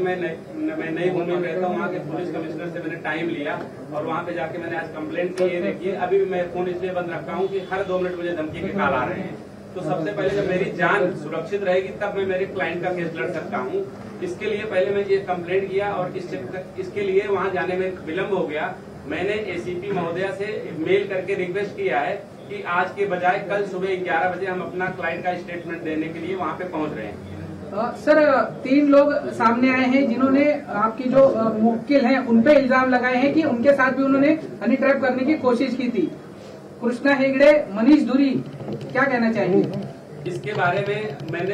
मैं नई मुंबई में रहता हूँ, वहाँ के पुलिस कमिश्नर से मैंने टाइम लिया और वहाँ पे जाके मैंने आज कंप्लेंट की। ये देखिए अभी भी मैं फोन इसलिए बंद रखा हूँ कि हर 2 मिनट मुझे धमकी के कॉल आ रहे हैं। तो सबसे पहले जब मेरी जान सुरक्षित रहेगी तब मैं मेरे क्लाइंट का केस लड़ सकता हूँ। इसके लिए पहले मैं ये कंप्लेंट किया और इसके लिए वहाँ जाने में विलम्ब हो गया। मैंने एसीपी महोदया से मेल करके रिक्वेस्ट किया है कि आज के बजाय कल सुबह 11 बजे हम अपना क्लाइंट का स्टेटमेंट देने के लिए वहाँ पे पहुँच रहे हैं। सर 3 लोग सामने आए हैं जिन्होंने आपकी जो मुवक्किल हैं उन पे इल्जाम लगाए हैं कि उनके साथ भी उन्होंने हनी ट्रैप करने की कोशिश की थी। कृष्णा हेगड़े, मनीष धुरी, क्या कहना चाहेंगे इसके बारे में? मैंने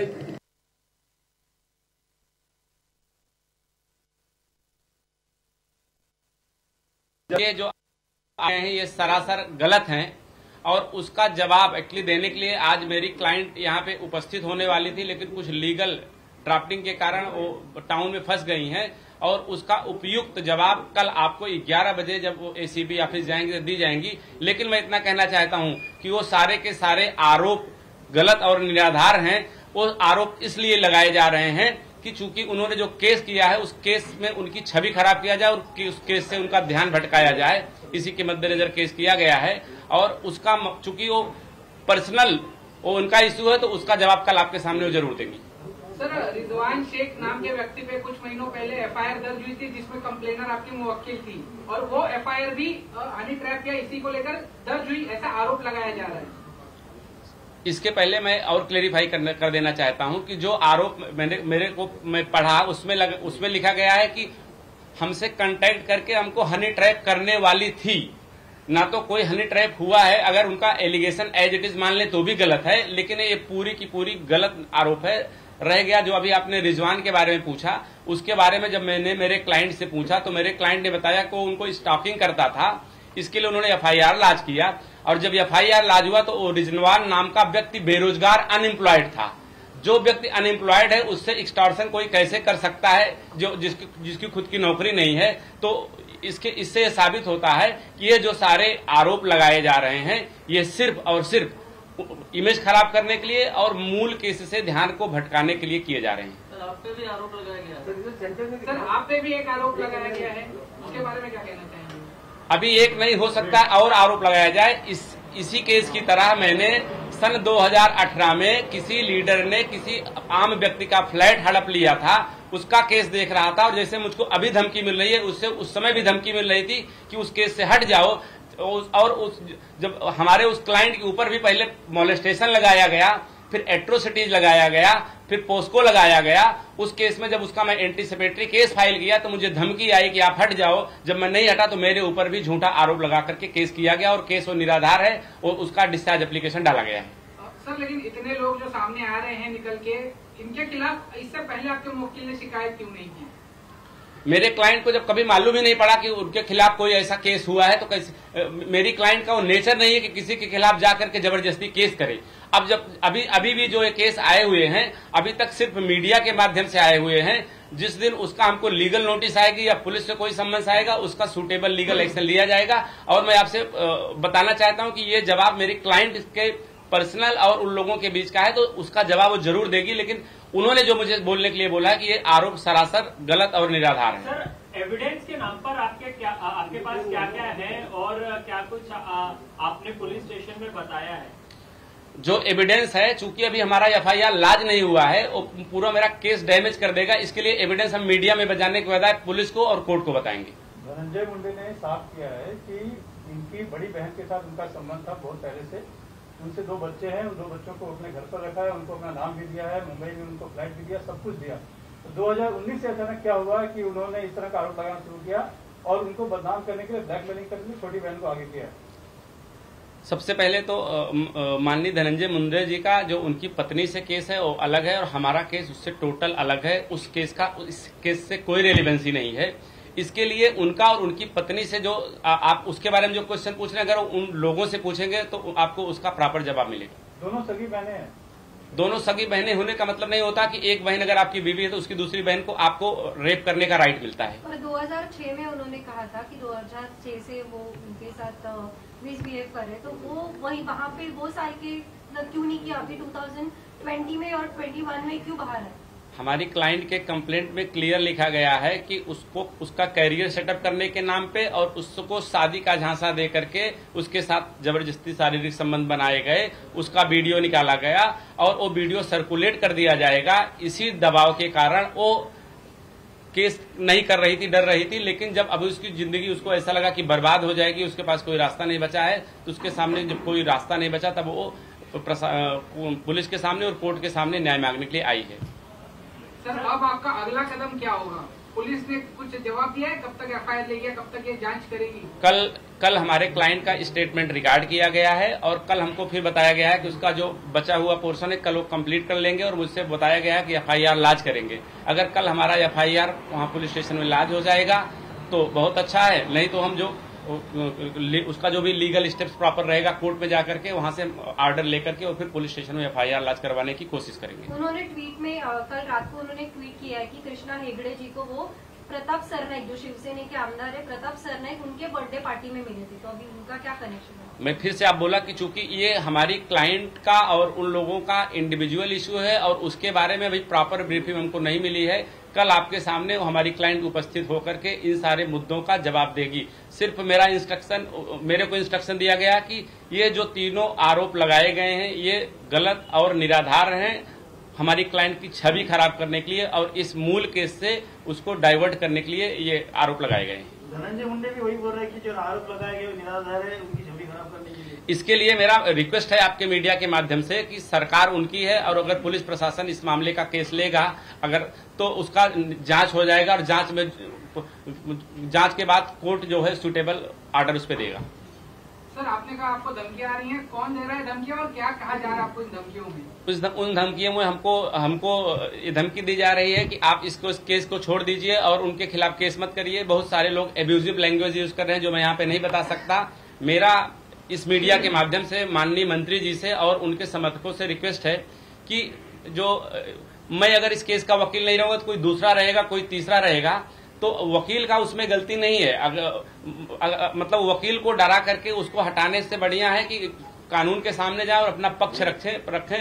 ये जो आए हैं ये सरासर गलत हैं और उसका जवाब एक्चुअली देने के लिए आज मेरी क्लाइंट यहाँ पे उपस्थित होने वाली थी, लेकिन कुछ लीगल ड्राफ्टिंग के कारण वो टाउन में फंस गई हैं और उसका उपयुक्त जवाब कल आपको 11 बजे जब वो एसीबी ऑफिस जाएंगे दी जाएंगी। लेकिन मैं इतना कहना चाहता हूं कि वो सारे के सारे आरोप गलत और निराधार हैं। वो आरोप इसलिए लगाए जा रहे हैं कि चूंकि उन्होंने जो केस किया है उस केस में उनकी छवि खराब किया जाए और उस केस से उनका ध्यान भटकाया जाए, इसी के मद्देनजर केस किया गया है। और उसका चूंकि वो पर्सनल वो उनका इश्यू है तो उसका जवाब कल आपके सामने वो जरूर देंगी। सर रिजवान शेख नाम के व्यक्ति पे कुछ महीनों पहले एफआईआर दर्ज हुई थी जिसमें कंप्लेनर आपकी मुवक्किल थी और वो एफआईआर भी हनी ट्रैप या इसी को लेकर दर्ज हुई, ऐसा आरोप लगाया जा रहा है। इसके पहले मैं और क्लेरिफाई कर देना चाहता हूं कि जो आरोप मेरे को मैं पढ़ा उसमें लिखा गया है कि हमसे कांटेक्ट करके हमको हनी ट्रैप करने वाली थी, ना तो कोई हनी ट्रैप हुआ है। अगर उनका एलिगेशन एज इट इज मान ले तो भी गलत है, लेकिन ये पूरी की पूरी गलत आरोप है। रह गया जो अभी आपने रिजवान के बारे में पूछा, उसके बारे में जब मैंने मेरे क्लाइंट से पूछा तो मेरे क्लाइंट ने बताया कि उनको स्टॉकिंग करता था, इसके लिए उन्होंने एफआईआर लॉन्च किया और जब एफआईआर लॉन्च हुआ तो रिजवान नाम का व्यक्ति बेरोजगार अनएम्प्लॉयड था। जो व्यक्ति अनएम्प्लॉयड है उससे एक्सटॉर्शन कोई कैसे कर सकता है जो जिसकी खुद की नौकरी नहीं है? तो इससे साबित होता है कि ये जो सारे आरोप लगाए जा रहे हैं ये सिर्फ और सिर्फ इमेज खराब करने के लिए और मूल केस से ध्यान को भटकाने के लिए किए जा रहे हैं। सर आप पे भी आरोप लगाया गया है। सर आप पे भी एक आरोप लगाया गया है, उसके बारे में क्या कहना चाहेंगे? अभी एक नहीं हो सकता और आरोप लगाया जाए। इसी केस की तरह मैंने सन 2018 में किसी लीडर ने किसी आम व्यक्ति का फ्लैट हड़प लिया था, उसका केस देख रहा था और जैसे मुझको अभी धमकी मिल रही है उससे उस समय भी धमकी मिल रही थी कि उस केस से हट जाओ। और जब हमारे उस क्लाइंट के ऊपर भी पहले मोलेस्टेशन लगाया गया, फिर एट्रोसिटीज लगाया गया, फिर पोस्को लगाया गया। उस केस में जब उसका मैं एंटीसिपेटरी केस फाइल किया तो मुझे धमकी आई कि आप हट जाओ। जब मैं नहीं हटा तो मेरे ऊपर भी झूठा आरोप लगा करके केस किया गया और केस वो निराधार है और उसका डिस्चार्ज एप्लीकेशन डाला गया है। सर लेकिन इतने लोग जो सामने आ रहे हैं निकल के, इनके खिलाफ इससे पहले आपके मुवक्किल ने शिकायत क्यों नहीं की? मेरे क्लाइंट को जब कभी मालूम ही नहीं पड़ा कि उनके खिलाफ कोई ऐसा केस हुआ है तो कैसे? मेरी क्लाइंट का वो नेचर नहीं है कि किसी के खिलाफ जाकर के जबरदस्ती केस करे। अब जब अभी भी जो ये केस आए हुए हैं अभी तक सिर्फ मीडिया के माध्यम से आए हुए हैं। जिस दिन उसका हमको लीगल नोटिस आएगी या पुलिस से कोई सम्मन्स आएगा उसका सूटेबल लीगल एक्शन लिया जाएगा। और मैं आपसे बताना चाहता हूं कि ये जवाब मेरी क्लाइंट के पर्सनल और उन लोगों के बीच का है तो उसका जवाब वो जरूर देगी। लेकिन उन्होंने जो मुझे बोलने के लिए बोला है कि ये आरोप सरासर गलत और निराधार है। सर एविडेंस के नाम पर आपके पास क्या क्या है और क्या कुछ आपने पुलिस स्टेशन में बताया है? जो एविडेंस है, चूंकि अभी हमारा एफआईआर लॉन्च नहीं हुआ है, वो पूरा मेरा केस डैमेज कर देगा। इसके लिए एविडेंस हम मीडिया में बजाने के बजाय पुलिस को और कोर्ट को बताएंगे। धनंजय मुंडे ने साफ किया है कि इनकी बड़ी बहन के साथ उनका संबंध था बहुत पहले से। उनसे 2 बच्चे हैं, उन 2 बच्चों को अपने घर पर रखा है, उनको अपना नाम भी दिया है, मुंबई में उनको फ्लैट भी दिया, सब कुछ दिया। तो 2019 से अचानक क्या हुआ कि उन्होंने इस तरह का आरोप लगाना शुरू किया और उनको बदनाम करने के लिए ब्लैकमेलिंग करने के लिए छोटी बहन को आगे किया। सबसे पहले तो माननीय धनंजय मुंडे जी का जो उनकी पत्नी से केस है वो अलग है और हमारा केस उससे टोटल अलग है। उस केस से कोई रेलिवेंसी नहीं है। इसके लिए उनका और उनकी पत्नी से जो आप उसके बारे में जो क्वेश्चन पूछ रहे हैं, अगर उन लोगों से पूछेंगे तो आपको उसका प्रॉपर जवाब मिलेगा। दोनों सगी बहनें हैं। दोनों सगी बहनें होने का मतलब नहीं होता कि एक बहन अगर आपकी बीवी है तो उसकी दूसरी बहन को आपको रेप करने का राइट मिलता है। और 2006 में उन्होंने कहा था कि 2006 से वो उनके साथ मिसबिहेव कर रहे, तो वो वहाँ पे वो साल के क्यों नहीं किया? अभी 2020 में और 21 में क्यों बाहर है? हमारी क्लाइंट के कंप्लेंट में क्लियर लिखा गया है कि उसको उसका कैरियर सेटअप करने के नाम पे और उसको शादी का झांसा दे करके उसके साथ जबरदस्ती शारीरिक संबंध बनाए गए, उसका वीडियो निकाला गया और वो वीडियो सर्कुलेट कर दिया जाएगा। इसी दबाव के कारण वो केस नहीं कर रही थी, डर रही थी। लेकिन जब अब उसकी जिंदगी उसको ऐसा लगा कि बर्बाद हो जाएगी, उसके पास कोई रास्ता नहीं बचा है, तो उसके सामने जब कोई रास्ता नहीं बचा तब वो पुलिस के सामने और कोर्ट के सामने न्याय मांगने के लिए आई है। सर, अब आपका अगला कदम क्या होगा? पुलिस ने कुछ जवाब दिया है? कब तक एफआईआर लेगी, कब तक ये जांच करेगी? कल हमारे क्लाइंट का स्टेटमेंट रिकॉर्ड किया गया है और कल हमको फिर बताया गया है कि उसका जो बचा हुआ पोर्शन है कल वो कंप्लीट कर लेंगे और मुझसे बताया गया है कि एफआईआर लॉन्च करेंगे। अगर कल हमारा एफआईआर वहां पुलिस स्टेशन में लॉन्च हो जाएगा तो बहुत अच्छा है, नहीं तो हम जो उसका जो भी लीगल स्टेप्स प्रॉपर रहेगा कोर्ट में जाकर के वहां से ऑर्डर लेकर के और फिर पुलिस स्टेशन में एफआईआर लॉन्च करवाने की कोशिश करेंगे। उन्होंने ट्वीट में कल रात को उन्होंने ट्वीट किया है कि कृष्णा हेगड़े जी को वो प्रताप सरनाईक जो शिवसेना के आमदार है प्रताप सरनाईक उनके बर्थडे पार्टी में मिले थे, तो अभी उनका क्या कनेक्शन है? मैं फिर से आप बोला कि चूंकि ये हमारी क्लाइंट का और उन लोगों का इंडिविजुअल इशू है और उसके बारे में अभी प्रॉपर ब्रीफिंग हमको नहीं मिली है। कल आपके सामने हमारी क्लाइंट उपस्थित होकर के इन सारे मुद्दों का जवाब देगी। सिर्फ मेरे को इंस्ट्रक्शन दिया गया कि ये जो तीनों आरोप लगाए गए हैं ये गलत और निराधार हैं, हमारी क्लाइंट की छवि खराब करने के लिए और इस मूल केस से उसको डाइवर्ट करने के लिए ये आरोप लगाए गए हैं। धनंजय मुंडे भी वही बोल रहे हैं कि जो आरोप लगाए गए निराधार है, उनकी छवि खराब करने के लिए। इसके लिए मेरा रिक्वेस्ट है आपके मीडिया के माध्यम से कि सरकार उनकी है और अगर पुलिस प्रशासन इस मामले का केस लेगा अगर तो उसका जांच हो जाएगा और जांच के बाद कोर्ट जो है सुटेबल ऑर्डर उस पर देगा। सर, आपने कहा आपको धमकियां आ रही हैं, कौन दे रहा है धमकियां और क्या कहा जा रहा है आपको इन धमकियों में? उन धमकियों में हमको ये धमकी दी जा रही है कि आप इस केस को छोड़ दीजिए और उनके खिलाफ केस मत करिए। बहुत सारे लोग एब्यूजिव लैंग्वेज यूज कर रहे हैं जो मैं यहाँ पे नहीं बता सकता। मेरा इस मीडिया के माध्यम से माननीय मंत्री जी से और उनके समर्थकों से रिक्वेस्ट है कि जो मैं अगर इस केस का वकील नहीं रहूंगा तो कोई दूसरा रहेगा, कोई तीसरा रहेगा, तो वकील का उसमें गलती नहीं है। मतलब वकील को डरा करके उसको हटाने से बढ़िया है कि कानून के सामने जाए और अपना पक्ष रखें।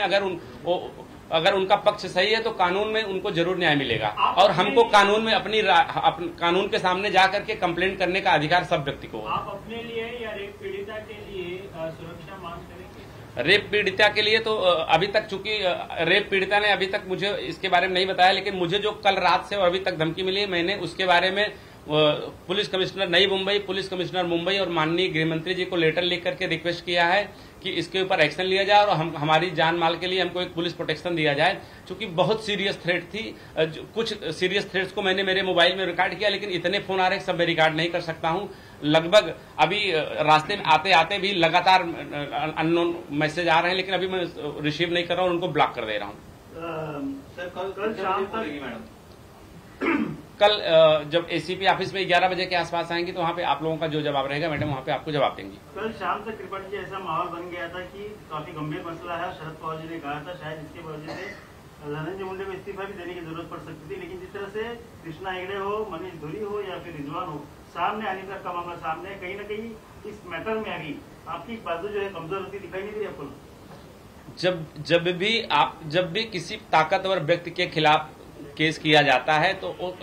अगर उनका पक्ष सही है तो कानून में उनको जरूर न्याय मिलेगा और हमको कानून में कानून के सामने जा करके कंप्लेंट करने का अधिकार सब व्यक्ति को। आप अपने लिए या रेप पीड़िता के लिए सुरक्षा मांग करेंगे? रेप पीड़िता के लिए तो अभी तक, चूंकि रेप पीड़िता ने अभी तक मुझे इसके बारे में नहीं बताया, लेकिन मुझे जो कल रात से और अभी तक धमकी मिली मैंने उसके बारे में पुलिस कमिश्नर नई मुंबई, पुलिस कमिश्नर मुंबई और माननीय गृहमंत्री जी को लेटर लिख करके रिक्वेस्ट किया है कि इसके ऊपर एक्शन लिया जाए और हमारी जान माल के लिए हमको एक पुलिस प्रोटेक्शन दिया जाए। क्योंकि बहुत सीरियस थ्रेट थी, कुछ सीरियस थ्रेट्स को मैंने मेरे मोबाइल में रिकॉर्ड किया, लेकिन इतने फोन आ रहे सब मैं रिकॉर्ड नहीं कर सकता हूं। लगभग अभी रास्ते में आते आते भी लगातार अननोन मैसेज आ रहे हैं, लेकिन अभी मैं रिसीव नहीं कर रहा हूं, उनको ब्लॉक कर दे रहा हूं। सर कल शाम तक कल जब एसीपी ऑफिस में 11 बजे के आसपास आएंगे तो वहाँ पे आप लोगों का जो जवाब रहेगा मैडम वहाँ पे आपको जवाब देंगी। कल शाम तक त्रिपाठी जी ऐसा माहौल बन गया था कि काफी गंभीर मसला है। शरद पवार जी ने कहा था शायद इसके वजह से धनंजय मुंडे को इस्तीफा भी देने की जरूरत पड़ सकती थी, लेकिन जिस तरह से कृष्णा हेगड़े हो, मनीष धुरी हो या फिर रिजवान हो सामने आने तक का मामला सामने, कहीं न कहीं इस मैटर में अभी आपकी बाजू जो है कमजोर होती दिखाई नहीं दे रही आपको? जब भी किसी ताकतवर व्यक्ति के खिलाफ केस किया जाता है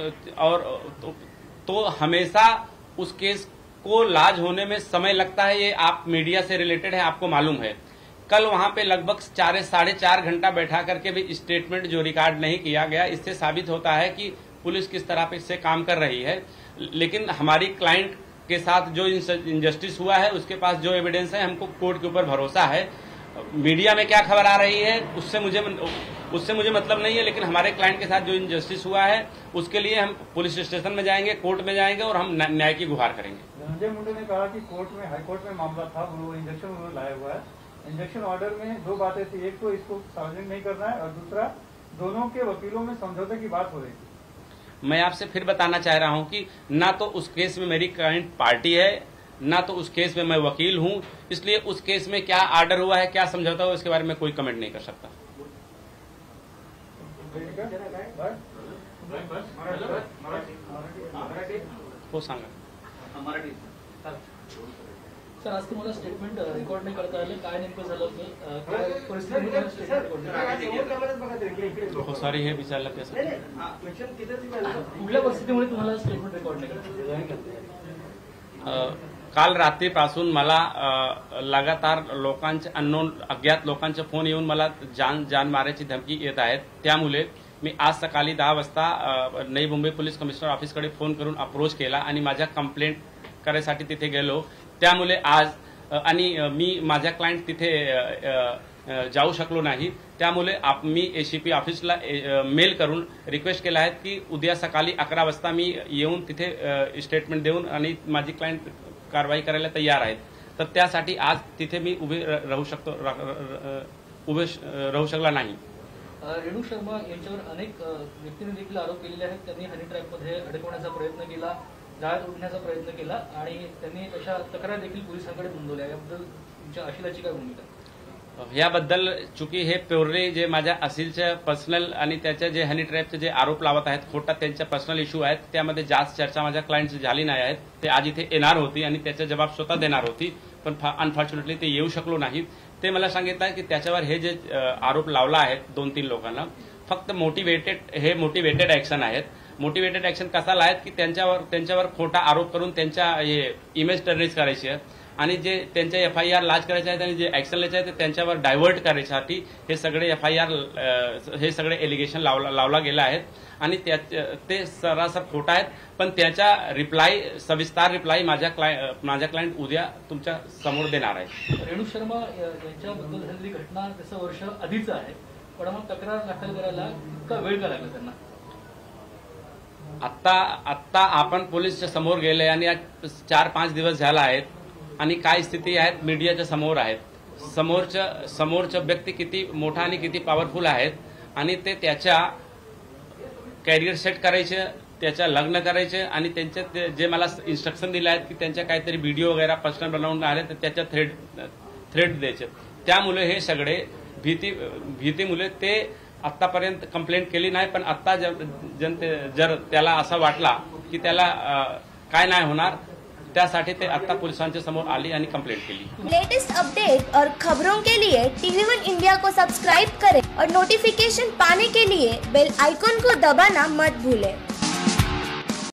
तो हमेशा उस केस को लाज होने में समय लगता है। ये आप मीडिया से रिलेटेड है, आपको मालूम है। कल वहां पे लगभग 4.5 घंटा बैठा करके भी स्टेटमेंट जो रिकॉर्ड नहीं किया गया, इससे साबित होता है कि पुलिस किस तरह से काम कर रही है। लेकिन हमारी क्लाइंट के साथ जो इनजस्टिस हुआ है उसके पास जो एविडेंस है, हमको कोर्ट के ऊपर भरोसा है। मीडिया में क्या खबर आ रही है उससे मुझे मतलब नहीं है, लेकिन हमारे क्लाइंट के साथ जो इनजस्टिस हुआ है उसके लिए हम पुलिस स्टेशन में जाएंगे, कोर्ट में जाएंगे और हम न्याय की गुहार करेंगे। धनंजय मुंडे ने कहा कि हाईकोर्ट में मामला था, वो इंजेक्शन उन्होंने लाया हुआ है। इंजेक्शन ऑर्डर में 2 बातें थी, एक तो इसको सार्वजनिक नहीं करना है और दूसरा दोनों के वकीलों में समझौते की बात हो रही थी। मैं आपसे फिर बताना चाह रहा हूं कि ना तो उस केस में मेरी क्लाइंट पार्टी है, ना तो उस केस में मैं वकील हूं, इसलिए उस केस में क्या ऑर्डर हुआ है, क्या समझौता हुआ, इसके बारे में कोई कमेंट नहीं कर सकता। हो सांगा सर, आज तुम्हाला स्टेटमेंट रेकॉर्ड नाही करता आलं, काय नेमकं झालं होतं, काय परिस्थितीमध्ये स्टेटमेंट रेकॉर्ड नाही? हो सॉरी, हे विचारलं कसं? कुठल्या परिस्थितीमुळे तुम्हाला स्टेटमेंट रेकॉर्ड नाही करता? काल रात्रीपासून मला लगातार लोकांचे अननोन अज्ञात लोकांचे फोन येऊन मला जान मारायची धमकी येत आहेत. त्यामुळे मी आज सकाळी 10 वाजता नवी मुंबई पोलीस कमिशनर ऑफिसकडे फोन करून अप्रोच केला आणि माझ्या कंप्लेंट करायसाठी तिथे गेलो. त्यामुळे आज आणि मी माझ्या क्लायंट तिथे जाऊ शकलो नाही. त्यामुळे मी एसीपी ऑफिसला मेल करून रिक्वेस्ट केला आहे की उद्या सकाळी 11 वाजता मी येऊन तिथे स्टेटमेंट देऊन आणि माझी क्लायंट कारवाई करायला तयार आहेत. तर त्यासाठी आज तिथे मी उभे राहू शकला नाही. रेणू शर्मा यांच्यावर अनेक व्यक्तींनी देखील आरोप केलेले आहेत. त्यांनी हनी ट्रॅपमध्ये अडकवण्याचा प्रयत्न केला, जाळ्यात उडण्याचा प्रयत्न केला आणि त्यांनी तशा तक्रार देखील पोलिसांकडे नोंदवल्या. याबद्दल तुमच्या अशिलाची काय भूमिका? याबद्दल चुकी हे प्युअरली जे माझ्या असिलचे पर्सनल आणि त्याचे जे हनी ट्रॅपचे जे आरोप लावत आहेत खोटा, त्यांच्या पर्सनल इश्यू आहेत. त्यामध्ये जास्त चर्चा माझ्या क्लायंटची झाली नाही आहेत. ते आज इथे येणार होती आणि त्याचा जबाब स्वतः देणार होती, पण अनफॉर्च्युनेटली ते येऊ शकलो नाहीत. ते मला सांगितलं आहे की त्याच्यावर हे जे आरोप लावला आहेत 2-3 लोकांना, फक्त मोटिवेटेड ऍक्शन आहेत. मोटिवेटेड ऍक्शन कशाला आहेत की त्यांच्यावर खोटा आरोप करून त्यांच्या हे इमेज टेररिस्ट करायची आहे आणि जे त्यांच्या FIR लाज करायचे आहेत आणि जे ऍक्शन घ्यायचे आहेत ते त्यांच्यावर डायव्हर्ट करायसाठी हे सगळे FIR हे सगळे एलिगेशन लावला गेला आहेत आणि ते सरासर खोटा आहेत. पण त्याचा सविस्तर रिप्लाय माझ्या क्लायंट उद्या तुमच्या समोर देणार आहे. रेणू शर्मा यांच्याबद्दल झालेली घटना तसं वर्ष आधीच आहे, पण मग तक्रार दाखल करायला इतका वेळ का लागला त्यांना? आत्ता आपण पोलिसच्या समोर गेले आणि 4-5 दिवस झाला आहेत आणि काय स्थिती आहेत मीडियाच्या समोर आहेत. समोरच्या व्यक्ती किती मोठा आणि किती पॉवरफुल आहेत आणि ते त्याच्या कॅरियर सेट करायचे, त्याच्या लग्न करायचे आणि त्यांचे जे मला इन्स्ट्रक्शन दिले आहेत की त्यांच्या काहीतरी व्हिडिओ वगैरे पर्सनल बनवून आले तर त्याच्या थ्रेट द्यायचे. त्यामुळे हे सगळे भीतीमुळे ते आतापर्यंत कंप्लेंट केली नाही. पण आता जर त्याला असं वाटला की त्याला काय नाही होणार, त्यासाठी ते आता पुलिसांच्या समोर आली आणि कंप्लेंट केली. लेटेस्ट अपडेट और खबरों के लिए TV1 इंडिया को सब्सक्राइब करें और नोटिफिकेशन पाने के लिए बेल आइकॉन को दबाना मत भूलें.